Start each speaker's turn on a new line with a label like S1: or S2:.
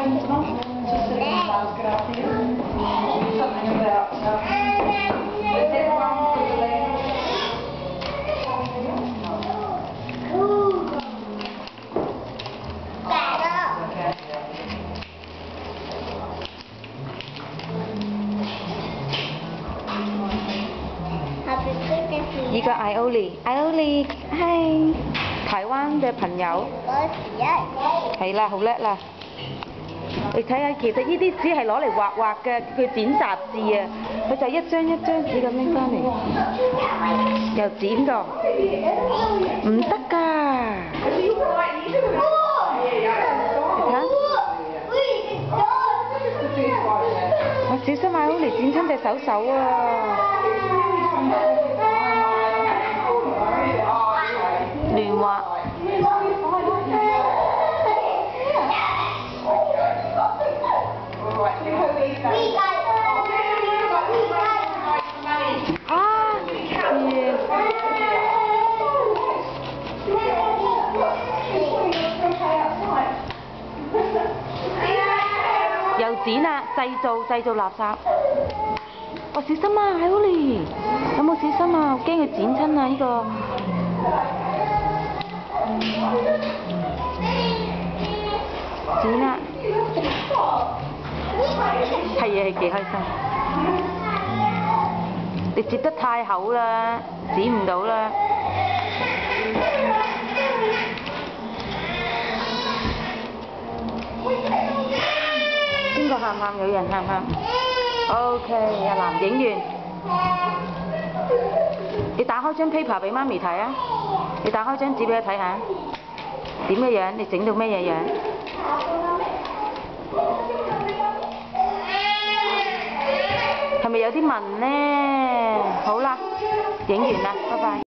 S1: 呢個艾歐利，係台灣嘅朋友。係啦，好叻啦！你睇下，其實呢啲紙係攞嚟畫嘅，佢剪雜誌啊，佢就一張一張紙咁拎翻嚟，又剪㗎，唔得㗎！你睇，我小心艾歐利剪親隻手啊！亂畫。又剪啦，製造垃圾。哦，小心啊，艾歐利，有冇小心啊？我驚佢剪親啊！呢個。剪啦，係啊，係幾開心。你接得太厚啦，剪唔到啦。邊個喊喊？有人喊喊。OK， 阿男影完。你打開張 paper 俾媽咪睇啊！你打開張紙俾佢睇下，點嘅樣？你整到咩嘢樣？係咪有啲紋呢？好啦，影完啦，拜拜。